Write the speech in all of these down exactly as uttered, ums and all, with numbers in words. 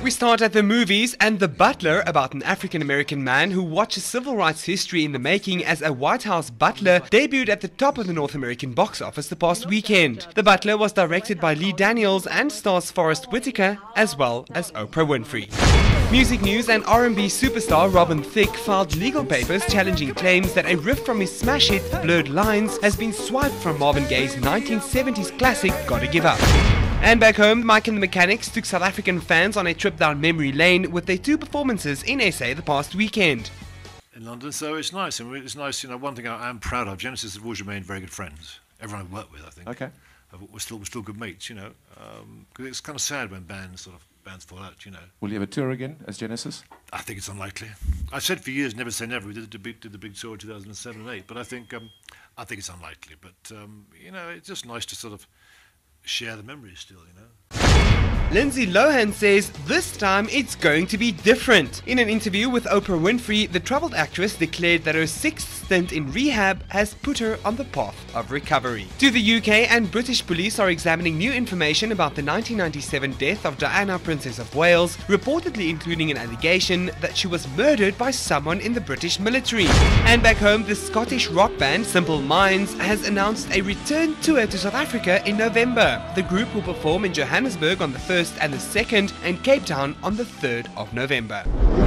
we start at the movies, and The Butler, about an African-American man who watches civil rights history in the making as a White House butler, debuted at the top of the North American box office the past weekend. The Butler was directed by Lee Daniels and stars Forrest Whitaker as well as Oprah Winfrey. Music news: and R and B superstar Robin Thicke filed legal papers challenging claims that a riff from his smash hit Blurred Lines has been swiped from Marvin Gaye's nineteen seventies classic Gotta Give Up. And back home, Mike and the Mechanics took South African fans on a trip down memory lane with their two performances in S A the past weekend. In London, so it's nice. I mean, it's nice, you know, one thing I am proud of, Genesis have always remained very good friends. Everyone I've worked with, I think. Okay. We're still, we're still good mates, you know. Um, 'cause it's kind of sad when bands sort of bands fall out, you know. Will you ever tour again as Genesis? I think it's unlikely. I said for years, never say never. We did the big, did the big tour in two thousand seven and eight, but I think, um, I think it's unlikely. But um, you know, it's just nice to sort of share the memories still, you know. Lindsay Lohan says this time it's going to be different. In an interview with Oprah Winfrey, the troubled actress declared that her sixth stint in rehab has put her on the path of recovery. To the U K, and British police are examining new information about the nineteen ninety-seven death of Diana, Princess of Wales, reportedly including an allegation that she was murdered by someone in the British military. And back home, the Scottish rock band Simple Minds has announced a return tour to South Africa in November. The group will perform in Johannesburg on the first and the second, and Cape Town on the third of November.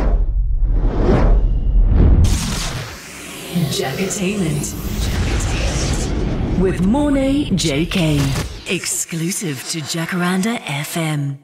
Jacatainment with MornéJK, exclusive to Jacaranda F M.